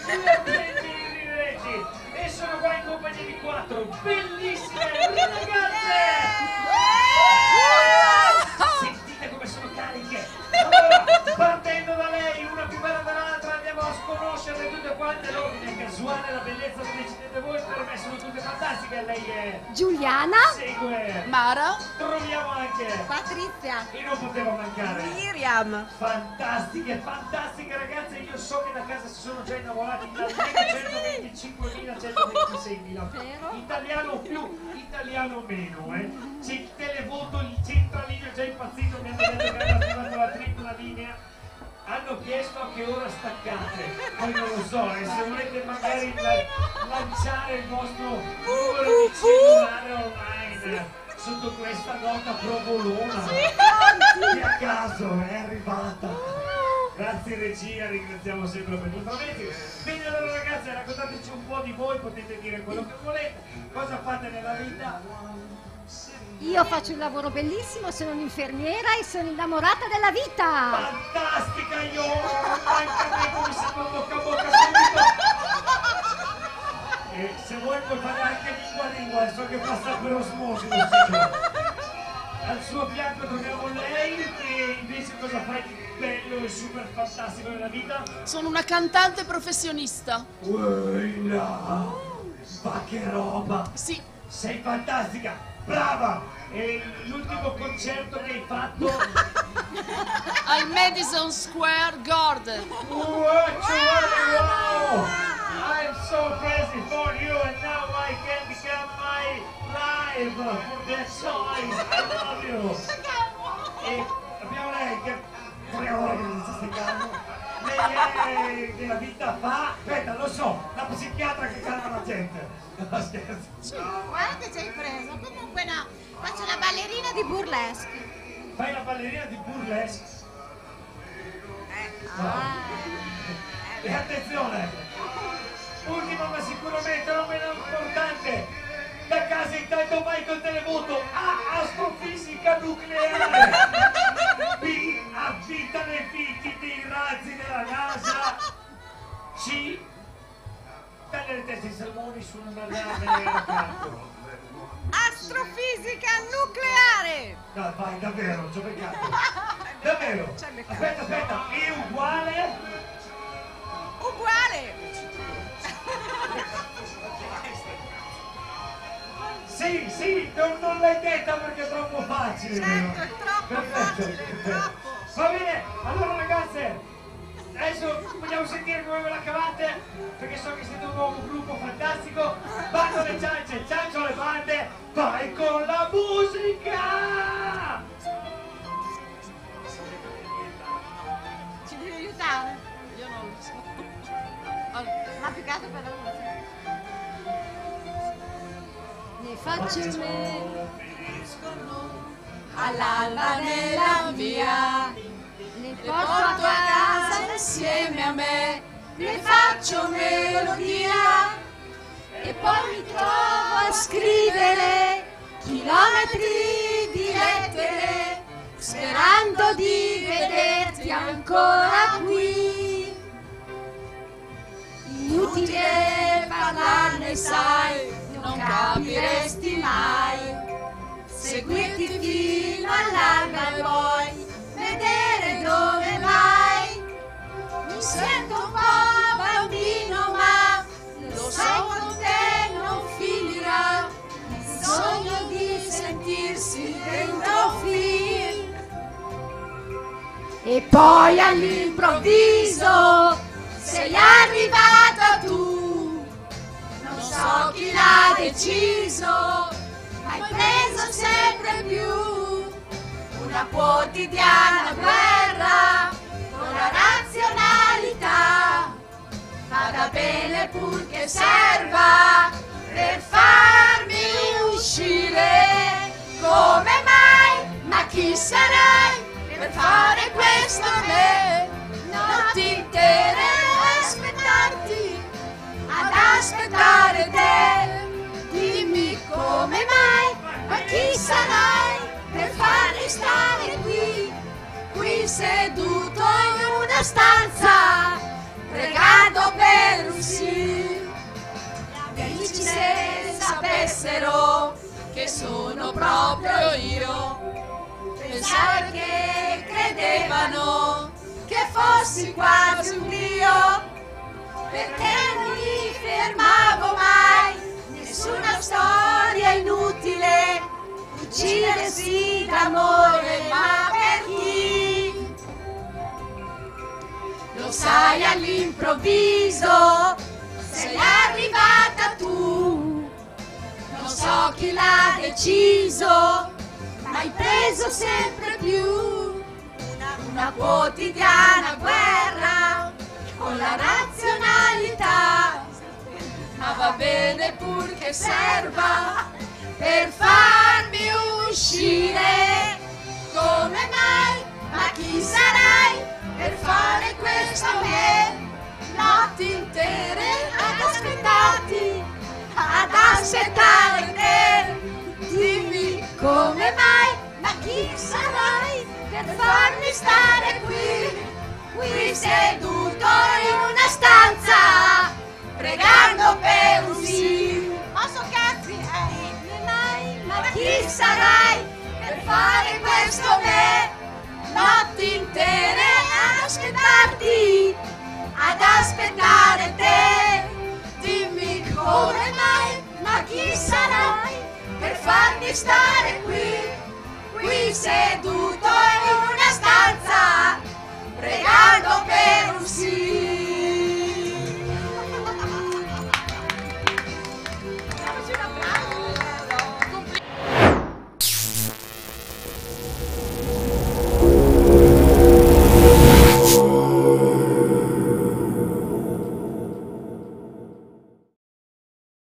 divertenti, e sono qua in compagnia di 4 bellissime ragazze. Sentite come sono cariche. Allora, partendo da lei, una più bella dell'altra, andiamo a sconoscerle tutte quante. L'ordine casuale, la bellezza lo decidete voi, per me sono tutte fantastiche. Lei è Giuliana. Segue Mara. Troviamo anche Patrizia. e non poteva mancare Miriam. fantastiche ragazze. Io so che da casa si sono già innamorati da 125.126.000. Italiano più, italiano meno, c'è il televoto, il centralino è già impazzito, mi hanno detto che hanno attivato la tripla linea. Hanno chiesto a che ora staccate, poi non lo so, e se volete magari lanciare il vostro numero di cellulare online sotto questa nota provolona che a caso è arrivata. Grazie regia, ringraziamo sempre per i proventi. Bene, allora ragazze, raccontateci un po' di voi, potete dire quello che volete, cosa fate nella vita. Io faccio un lavoro bellissimo, sono un'infermiera e sono innamorata della vita. Fantastica, io anche a me come se non bocca a bocca subito. E se vuoi puoi fare anche lingua, so che passa per osmosi lo signore. Al suo fianco troviamo lei, che invece cosa fai di bello e super fantastico nella vita? Sono una cantante professionista. Uela, ma che roba! Sì. Sei fantastica, brava! E l'ultimo concerto che hai fatto? Al Madison Square Garden. Wow! I'm so crazy for you, and now I can become my life for that choice. I love you. E abbiamo lei che ora che mi sta spiegando. Lei è che la vita fa. Aspetta, lo so, la psichiatra che calma la gente. No, scherzo. Guarda che ci hai preso. Comunque no, faccio la ballerina di burlesque. Fai la ballerina di burlesque? E attenzione! Ultima ma sicuramente non meno importante, da casa intanto vai col televoto. A, astrofisica nucleare. B, avvita le viti dei razzi della NASA. C, tagliare le teste di salmoni su una nave aeroporto. Astrofisica nucleare. No, vai, davvero, ci ho beccato. Davvero. Aspetta, è uguale? Uguale. Sì, non l'hai detta perché è troppo facile. Certo, è troppo facile, Perfetto. Va bene, allora ragazze, adesso vogliamo sentire come ve la cavate, perché so che siete un nuovo gruppo fantastico. Vanno le ciance, ciancio le bande, vai con la musica! Ci devi aiutare? Io non lo so. Ma più che altro per la musica. Ne faccio me All'alba nella via, ne le porto a casa insieme a me, le faccio melodia e poi mi trovo a scrivere chilometri di lettere, sperando di vederti ancora qui. Inutile parlarne, sai, non capiresti mai. Seguirti fino all'alba e poi vedere dove vai. Mi sento un po' bambino, ma lo so con te non finirà. Il sogno di sentirsi dentro un film. E poi all'improvviso sei arrivata tu. Non so chi l'ha deciso, hai preso sempre più una quotidiana guerra con la razionalità. Vada bene purché serva per farmi uscire. Come mai? Ma chi sarai per fare questo a me? Notti intere ad aspettare te. Dimmi come mai, ma chi sarai per farmi stare qui seduto in una stanza, pregando per un perché non mi fermavo mai. Nessuna storia inutile, uccidersi d'amore, ma per chi? Lo sai all'improvviso, sei arrivata tu. Non so chi l'ha deciso, ma hai preso sempre più. Una quotidiana guerra con la razionalità, ma va bene pur che serva per farmi uscire. Come mai? Ma chi sarai per fare questo a me? Notti intere ad aspettare te. Dimmi come mai? Ma chi sarai per farmi stare qui seduto in una stanza, pregando per un sì? Posso cazzi? Dimmi mai, ma chi sarai per fare questo a me? Notti intere ad aspettare te. Dimmi come mai, ma chi sarai per farmi stare qui seduto in una